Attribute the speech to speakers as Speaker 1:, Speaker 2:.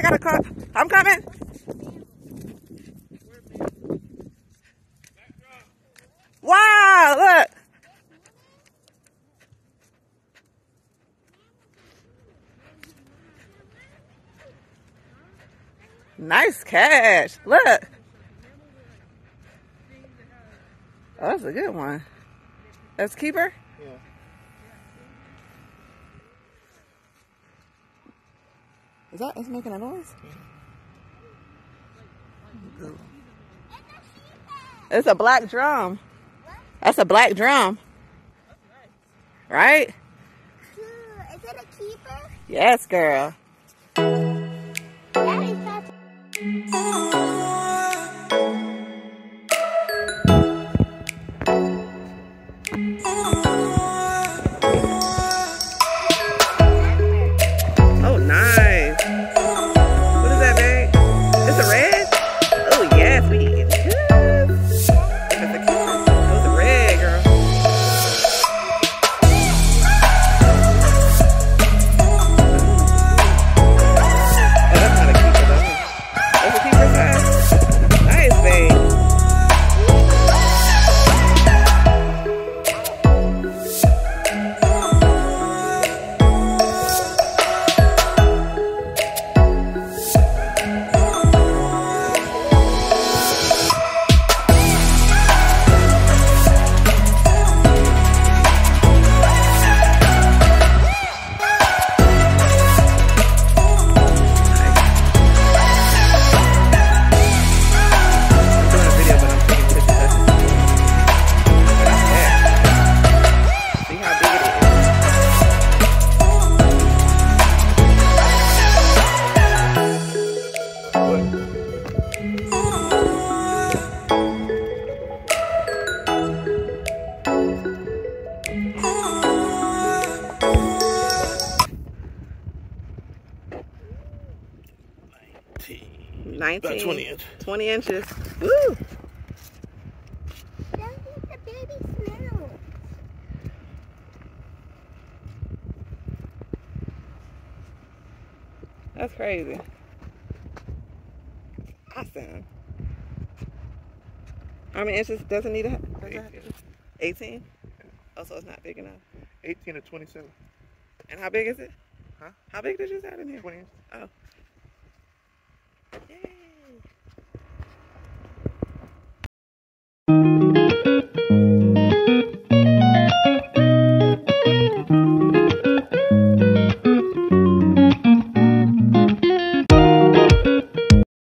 Speaker 1: got a car. I'm coming. Wow, look. Nice catch. Look. Oh, that's a good one. That's keeper?
Speaker 2: Yeah.
Speaker 1: Is that it's making a noise?
Speaker 2: Yeah.
Speaker 1: It's a black drum. That's a black drum. Right?
Speaker 3: Is it a keeper?
Speaker 1: Yes, girl.
Speaker 3: That is not.
Speaker 1: Oh, nice. What is that, babe? It's a red? Oh, yes, we eating good. It's a keeper. It was a red, girl. Oh, that's not a keeper, though. That's a keeper size. Nice, babe.
Speaker 2: About 20 inches.
Speaker 1: 20 inches. Woo!
Speaker 3: Don't eat the baby snail.
Speaker 1: That's crazy. Awesome. How many inches does it need to have? 18? Oh, so it's not big enough.
Speaker 2: 18 to 27.
Speaker 1: And how big is it?
Speaker 2: Huh?
Speaker 1: How big did you say in here?
Speaker 2: 20 inches.
Speaker 1: Oh.